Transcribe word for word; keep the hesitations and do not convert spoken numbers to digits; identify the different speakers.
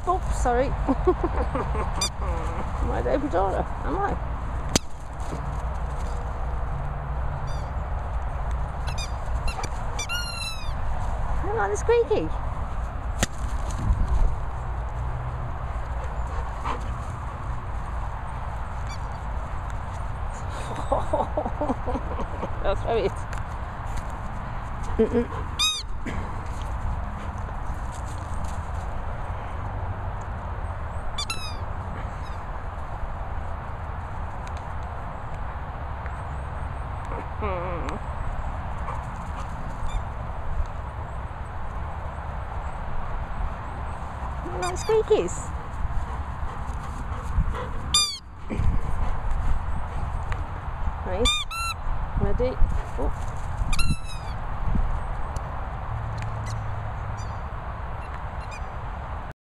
Speaker 1: Oops, sorry. Am I the open daughter? Am I? I don't like the squeaky. I'll throw it. Mm-mm. I like squeakies. Right, ready?